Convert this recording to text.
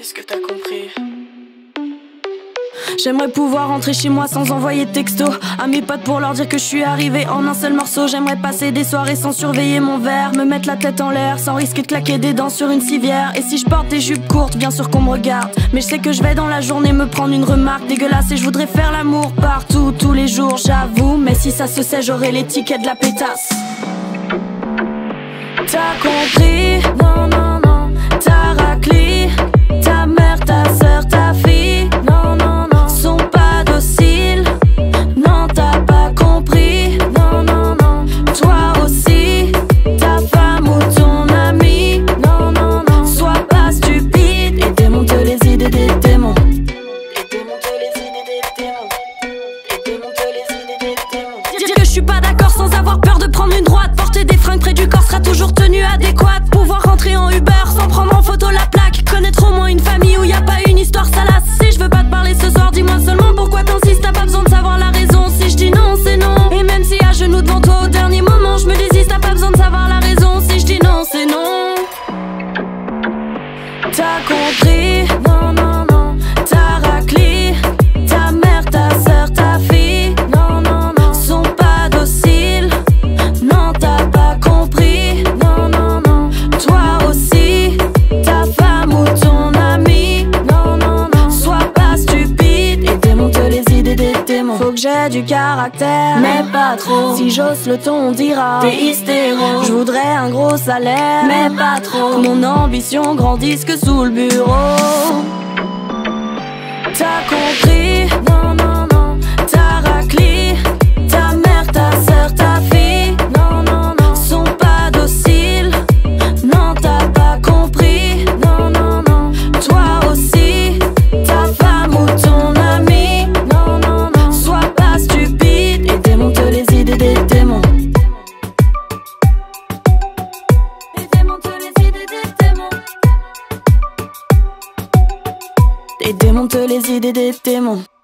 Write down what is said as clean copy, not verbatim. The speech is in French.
Est-ce que t'as compris? J'aimerais pouvoir rentrer chez moi sans envoyer de texto à mes potes pour leur dire que je suis arrivé en un seul morceau. J'aimerais passer des soirées sans surveiller mon verre, me mettre la tête en l'air sans risquer de claquer des dents sur une civière. Et si je porte des jupes courtes, bien sûr qu'on me regarde, mais je sais que je vais dans la journée me prendre une remarque dégueulasse. Et je voudrais faire l'amour partout, tous les jours, j'avoue. Mais si ça se sait, j'aurai les tickets de la pétasse. T'as compris? Non, non, non. T'as raclé. Ta mère, ta soeur, ta fille, non, non, non, sont pas dociles. Non, t'as pas compris. Non, non, non. Toi aussi, ta femme ou ton ami, non, non, non. Sois pas stupide et démonte les idées des démons. Et démonte les idées des démons. Et démonte les idées des démons. Dire que je suis pas d'accord sans avoir peur de prendre une droite. Porter des fringues près du corps sera toujours tenue adéquate. Pouvoir rentrer en Uber sans prendre en photo la plaque. Connaître au moins une famille où y a pas une histoire salace. Si je veux pas te parler ce soir, dis-moi seulement pourquoi t'insistes. T'as pas besoin de savoir la raison. Si je dis non, c'est non. Et même si à genoux devant toi au dernier moment je me désiste, t'as pas besoin de savoir la raison. Si je dis non, c'est non. T'as compris? Non, non, non. T'as raclé. Ta mère, ta soeur, ta fille, non, non, non, sont pas dociles. Non, t'as pas compris. Non, non, non. Toi aussi, ta femme ou ton ami, non, non, non. Sois pas stupide et démonte les idées des démons. Faut que j'ai du caractère, mais pas trop. Si j'ose le ton, on dira t'es hystéro. Je voudrais un gros salaire, mais pas trop. Que mon ambition grandisse que sous le bureau. T'as compris? Non, non, non. T'as raclé. Ta mère, ta soeur, ta fille, non, non, non, sont pas dociles. Non, t'as pas compris. Non, non, non. Toi aussi, ta femme ou ton ami, non, non, non. Sois pas stupide et démonte les idées des démons. Et démonte les idées des démons. Et démonte les idées des démons.